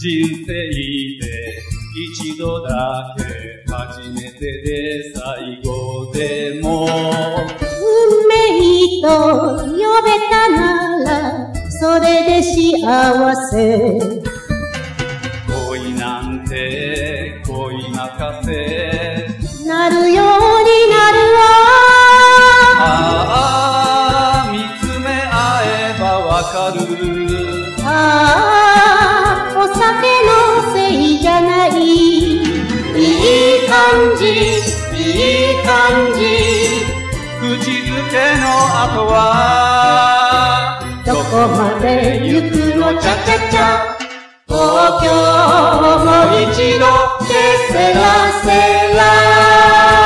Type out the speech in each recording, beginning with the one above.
人生で一度だけ初めてで最後でも運命と呼べたならそれで幸せ恋なんて恋任せなるようになるわああ見つめ合えばわかるああお酒のせいじゃないいい感じいい感じ口づけの後はどこまで行くのチャチャチャ東京もう一度ケセラセラ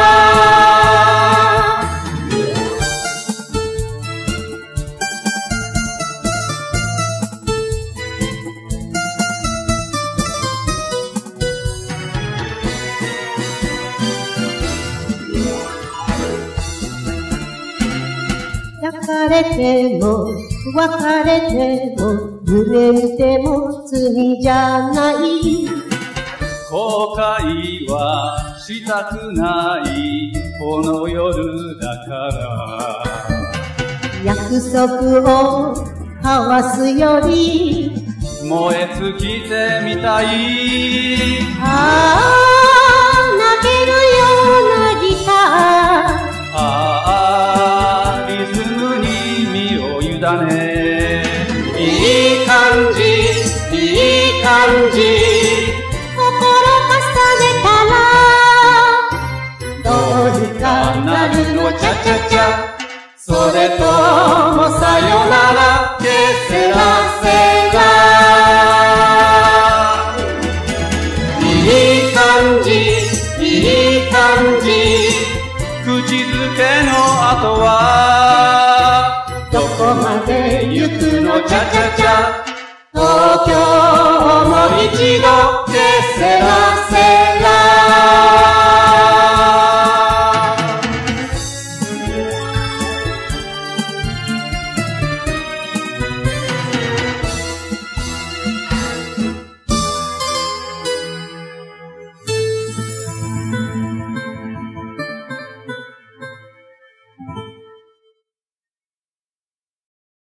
抱かれても別れても夢見ても罪じゃない後悔はしたくないこの夜だから約束を交わすより燃え尽きてみたいああ泣けるようなギターああリズムに身を委ねいい感じいい感じ心重ねたらどうにかなるのチャチャチャそれともさよならケセラセラいい感じいい感じ口づけの後はどこまで行くのチャチャチャ東京もう一度ケ